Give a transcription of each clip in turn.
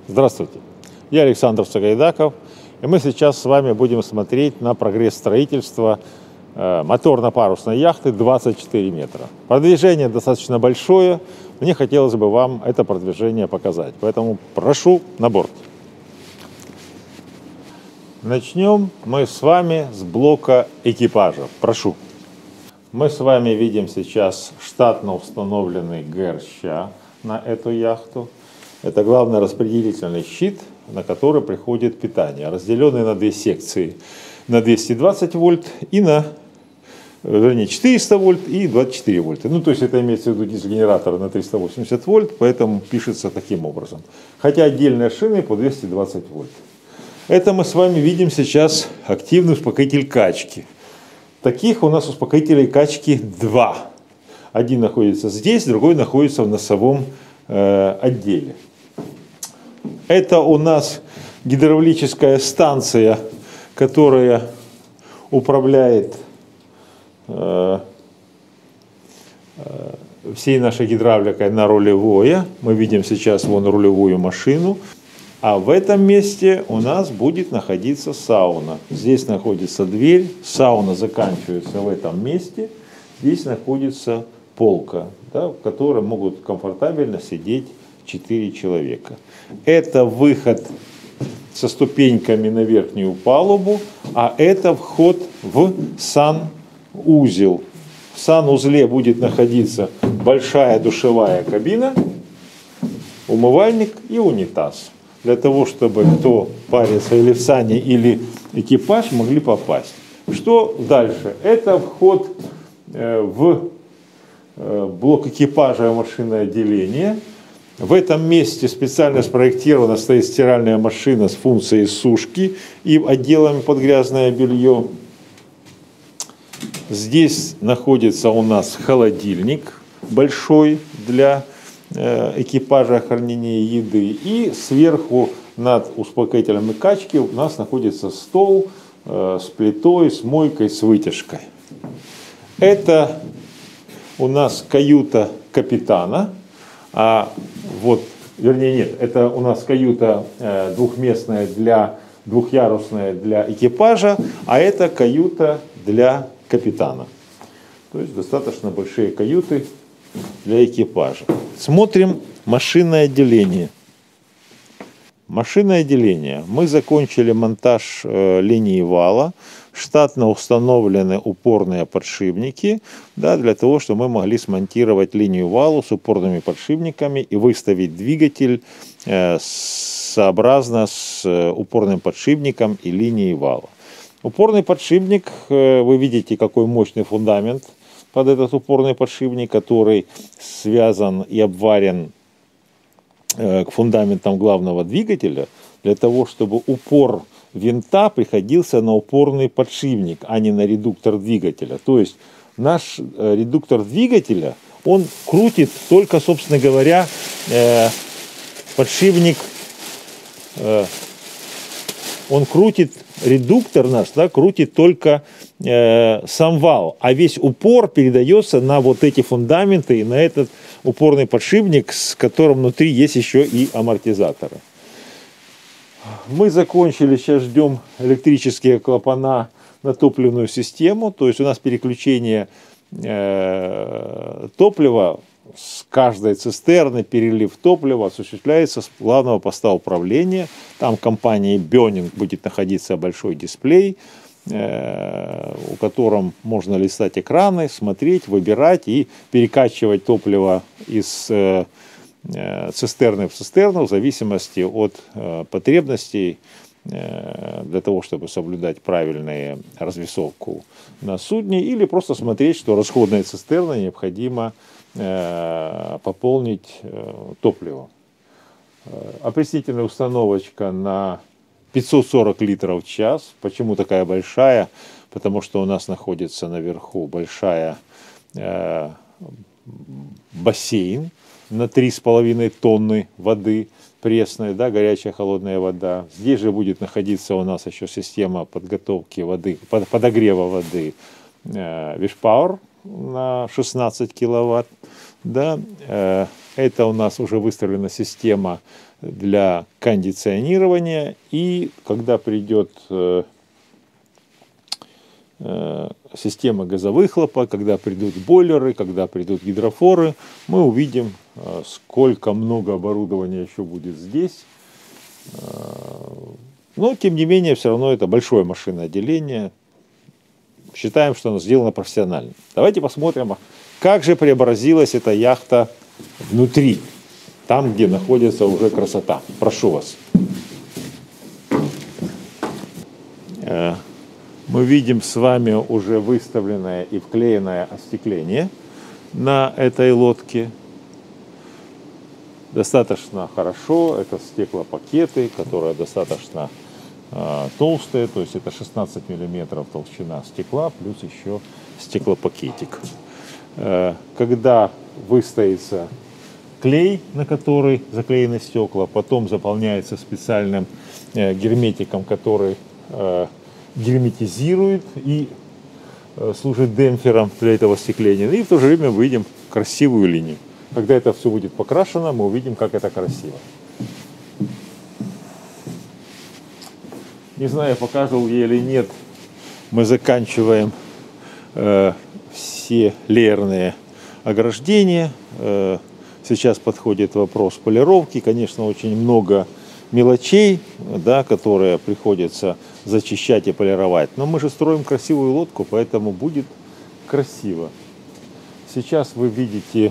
Здравствуйте, я Александр Сагайдаков, и мы сейчас с вами будем смотреть на прогресс строительства моторно-парусной яхты 24 метра. Продвижение достаточно большое, мне хотелось бы вам это продвижение показать, поэтому прошу на борт. Начнем мы с вами с блока экипажа. Прошу. Мы с вами видим сейчас штатно установленный ГРЩ на эту яхту. Это главный распределительный щит, на который приходит питание, разделенный на две секции, на 220 вольт и на, вернее, 400 вольт и 24 вольта. Ну, то есть это имеется в виду дизель-генератор на 380 вольт, поэтому пишется таким образом. Хотя отдельные шины по 220 вольт. Это мы с вами видим сейчас активный успокоитель качки. Таких у нас успокоителей качки два. Один находится здесь, другой находится в носовом отделе. Это у нас гидравлическая станция, которая управляет всей нашей гидравликой на рулевое. Мы видим сейчас вон рулевую машину. А в этом месте у нас будет находиться сауна. Здесь находится дверь, сауна заканчивается в этом месте. Здесь находится полка, да, в которой могут комфортабельно сидеть 4 человека. Это выход со ступеньками на верхнюю палубу, а это вход в санузел. В санузле будет находиться большая душевая кабина, умывальник и унитаз. Для того, чтобы кто парится или в сане, или экипаж могли попасть. Что дальше? Это вход в блок экипажа машинное отделение. В этом месте специально спроектирована стоит стиральная машина с функцией сушки и отделами под грязное белье. Здесь находится у нас холодильник большой для экипажа хранения еды. И сверху над успокоителем и качки у нас находится стол с плитой, с мойкой, с вытяжкой. Это у нас каюта капитана. Это у нас каюта двухместная двухъярусная для экипажа, а это каюта для капитана. То есть достаточно большие каюты для экипажа. Смотрим машинное отделение. Машинное отделение. Мы закончили монтаж линии вала. Штатно установлены упорные подшипники, да, для того, чтобы мы могли смонтировать линию вала с упорными подшипниками и выставить двигатель сообразно с упорным подшипником и линией вала. Упорный подшипник, вы видите, какой мощный фундамент под этот упорный подшипник, который связан и обварен к фундаментам главного двигателя, для того, чтобы упор винта приходился на упорный подшипник, а не на редуктор двигателя. То есть наш редуктор двигателя, он крутит только, собственно говоря, подшипник, он крутит, редуктор наш, да, крутит только сам вал, а весь упор передается на вот эти фундаменты и на этот упорный подшипник, с которым внутри есть еще и амортизаторы. Мы закончили, сейчас ждем электрические клапана на топливную систему, то есть у нас переключение топлива с каждой цистерны, перелив топлива осуществляется с главного поста управления. Там компании Burning будет находиться большой дисплей, у котором можно листать экраны, смотреть, выбирать и перекачивать топливо из цистерны в цистерну в зависимости от потребностей, для того, чтобы соблюдать правильную развесовку на судне, или просто смотреть, что расходная цистерна необходимо пополнить топливом. Опреснительная установочка на 540 литров в час. Почему такая большая? Потому что у нас находится наверху большая бассейн на 3,5 тонны воды пресной, да, горячая холодная вода. Здесь же будет находиться у нас еще система подготовки воды, подогрева воды Wishpower на 16 киловатт. Да. Это у нас уже выставлена система для кондиционирования. И когда придет система газовыхлопа, когда придут бойлеры, когда придут гидрофоры, мы увидим, сколько много оборудования еще будет здесь. Но, тем не менее, все равно это большое машинное отделение. Считаем, что оно сделано профессионально. Давайте посмотрим, как же преобразилась эта яхта внутри, там, где находится уже красота. Прошу вас. Мы видим с вами уже выставленное и вклеенное остекление на этой лодке. Достаточно хорошо. Это стеклопакеты, которые достаточно толстые. То есть это 16 миллиметров толщина стекла, плюс еще стеклопакетик. Когда выстоится клей, на который заклеены стекла, потом заполняется специальным герметиком, который герметизирует и служит демпфером для этого остекления. И в то же время мы видим красивую линию. Когда это все будет покрашено, мы увидим, как это красиво. Не знаю, показывал я или нет, мы заканчиваем все леерные ограждения. Сейчас подходит вопрос полировки. Конечно, очень много мелочей, да, которые приходится зачищать и полировать. Но мы же строим красивую лодку, поэтому будет красиво. Сейчас вы видите,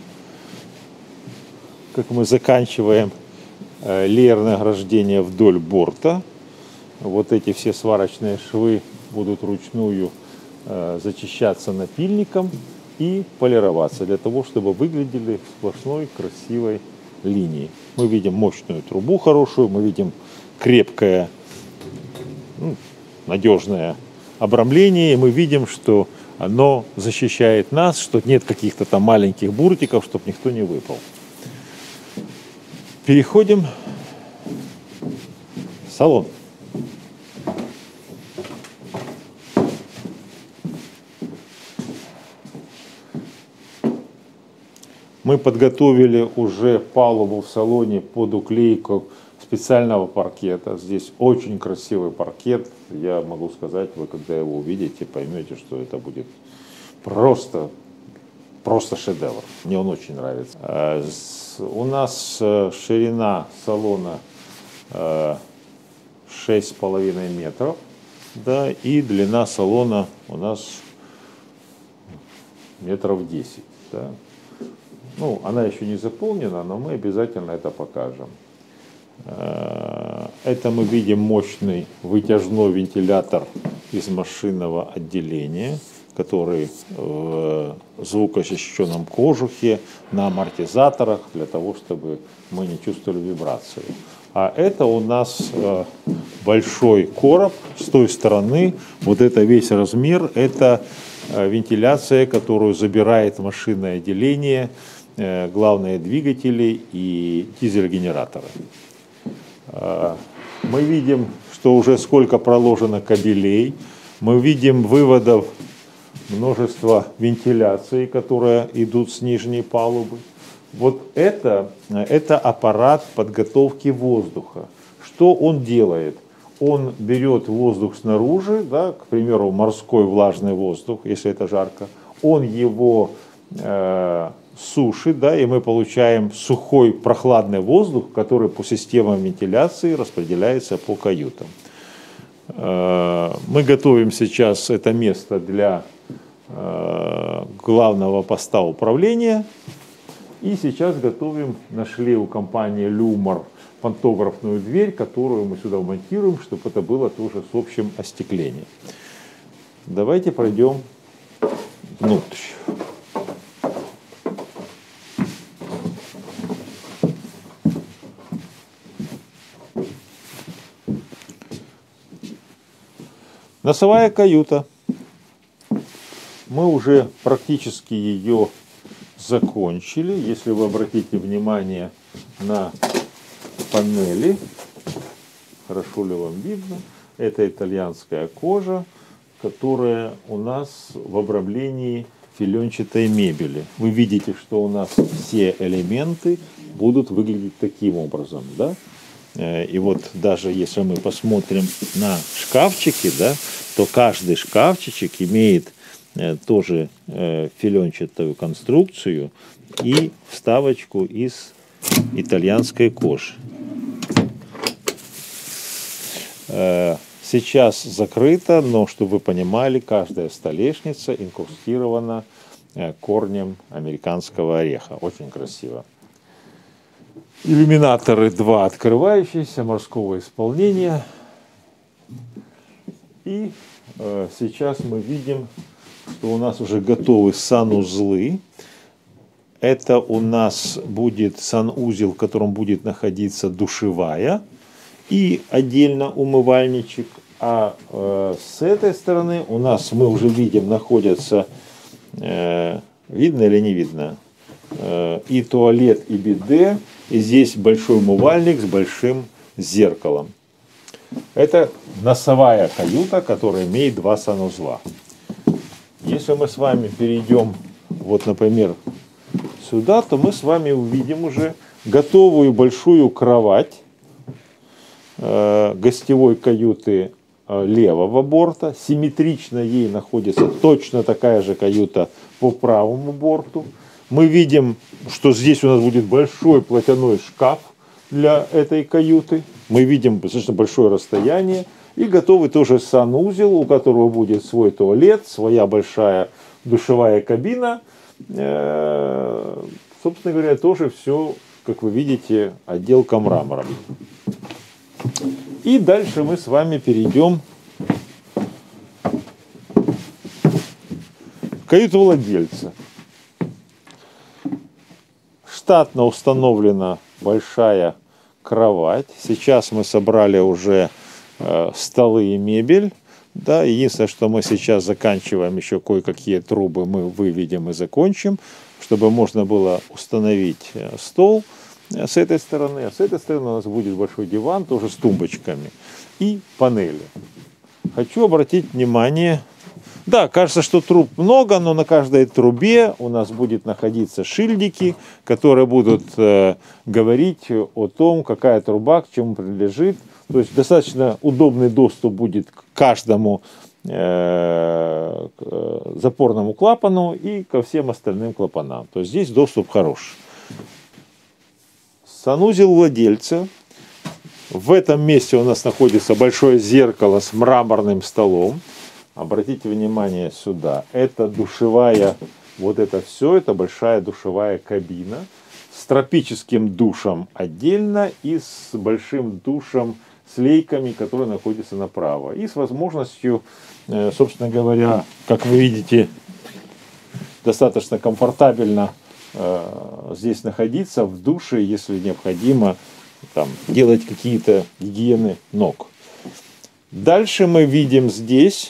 как мы заканчиваем леерное ограждение вдоль борта. Вот эти все сварочные швы будут вручную зачищаться напильником и полироваться для того, чтобы выглядели сплошной красивой линией. Мы видим мощную трубу хорошую, мы видим крепкое, надежное обрамление, и мы видим, что оно защищает нас, что нет каких-то там маленьких буртиков, чтобы никто не выпал. Переходим в салон. Мы подготовили уже палубу в салоне под уклейку специального паркета. Здесь очень красивый паркет. Я могу сказать, вы когда его увидите, поймете, что это будет просто шедевр. Мне он очень нравится. У нас ширина салона 6,5 метров. Да, и длина салона у нас метров 10. Да. Ну, она еще не заполнена, но мы обязательно это покажем. Это мы видим мощный вытяжной вентилятор из машинного отделения, который в звукозащищенном кожухе, на амортизаторах, для того, чтобы мы не чувствовали вибрацию. А это у нас большой короб с той стороны. Вот это весь размер, это вентиляция, которую забирает машинное отделение, главные двигатели и дизель-генераторы. Мы видим, что уже сколько проложено кабелей. Мы видим выводов множество вентиляций, которые идут с нижней палубы. Вот это аппарат подготовки воздуха. Что он делает? Он берет воздух снаружи, да, к примеру, морской влажный воздух, если это жарко, он его сушит, да, и мы получаем сухой прохладный воздух, который по системам вентиляции распределяется по каютам. Мы готовим сейчас это место для главного поста управления. И сейчас готовим, нашли у компании Люмар пантографную дверь, которую мы сюда монтируем, чтобы это было тоже с общим остеклением. Давайте пройдем внутрь. Носовая каюта. Мы уже практически ее закончили. Если вы обратите внимание на панели, хорошо ли вам видно, это итальянская кожа, которая у нас в обрамлении филенчатой мебели. Вы видите, что у нас все элементы будут выглядеть таким образом, да? И вот даже если мы посмотрим на шкафчики, да, то каждый шкафчик имеет тоже филенчатую конструкцию и вставочку из итальянской кожи. Сейчас закрыто, но чтобы вы понимали, каждая столешница инкрустирована корнем американского ореха. Очень красиво. Иллюминаторы 2 открывающиеся, морского исполнения. И сейчас мы видим, что у нас уже готовы санузлы. Это у нас будет санузел, в котором будет находиться душевая и отдельно умывальничек. А с этой стороны у нас, мы уже видим, находятся, видно или не видно, и туалет, и биде. И здесь большой умывальник с большим зеркалом. Это носовая каюта, которая имеет 2 санузла. Если мы с вами перейдем, вот, например, сюда, то мы с вами увидим уже готовую большую кровать гостевой каюты левого борта. Симметрично ей находится точно такая же каюта по правому борту. Мы видим, что здесь у нас будет большой платяной шкаф для этой каюты. Мы видим достаточно большое расстояние. И готовый тоже санузел, у которого будет свой туалет, своя большая душевая кабина. Собственно говоря, тоже все, как вы видите, отделка мрамором. И дальше мы с вами перейдем в каюту владельца. Штатно установлена большая кровать. Сейчас мы собрали уже столы и мебель. Да, единственное, что мы сейчас заканчиваем, еще кое-какие трубы мы выведем и закончим, чтобы можно было установить стол с этой стороны. А с этой стороны у нас будет большой диван, тоже с тумбочками и панели. Хочу обратить внимание, да, кажется, что труб много, но на каждой трубе у нас будет находиться шильдики, которые будут говорить о том, какая труба к чему принадлежит. То есть достаточно удобный доступ будет к каждому запорному клапану и ко всем остальным клапанам. То есть здесь доступ хороший. Санузел владельца. В этом месте у нас находится большое зеркало с мраморным столом. Обратите внимание сюда. Это душевая, вот это все, это большая душевая кабина с тропическим душем отдельно и с большим душем с лейками, которые находятся направо. И с возможностью, собственно говоря, как вы видите, достаточно комфортабельно здесь находиться в душе, если необходимо там, делать какие-то гигиены ног. Дальше мы видим здесь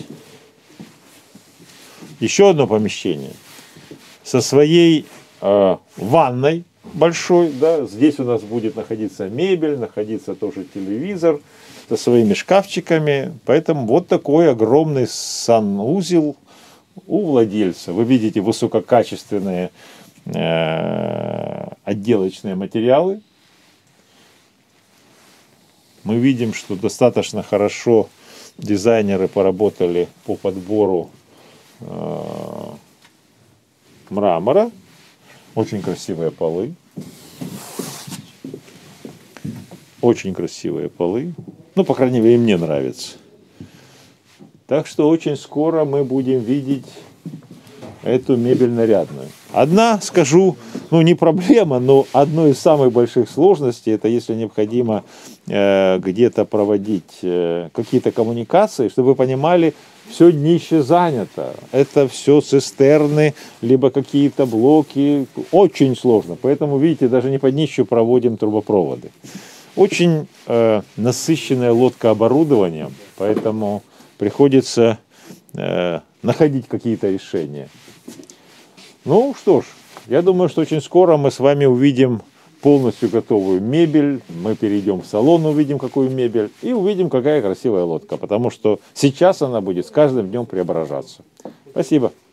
еще одно помещение со своей ванной большой. Да. Здесь у нас будет находиться мебель, находиться тоже телевизор со своими шкафчиками. Поэтому вот такой огромный санузел у владельца. Вы видите высококачественные отделочные материалы. Мы видим, что достаточно хорошо дизайнеры поработали по подбору мрамора. Очень красивые полы. Очень красивые полы. Ну, по крайней мере, мне нравится. Так что очень скоро мы будем видеть эту мебель нарядную. Одна, скажу, ну не проблема, но одной из самых больших сложностей, это если необходимо где-то проводить какие-то коммуникации, чтобы вы понимали, все днище занято. Это все цистерны, либо какие-то блоки. Очень сложно. Поэтому, видите, даже не по днищу проводим трубопроводы. Очень насыщенная лодка оборудованием, поэтому приходится находить какие-то решения. Ну что ж, я думаю, что очень скоро мы с вами увидим полностью готовую мебель. Мы перейдем в салон, увидим, какую мебель, и увидим, какая красивая лодка. Потому что сейчас она будет с каждым днем преображаться. Спасибо.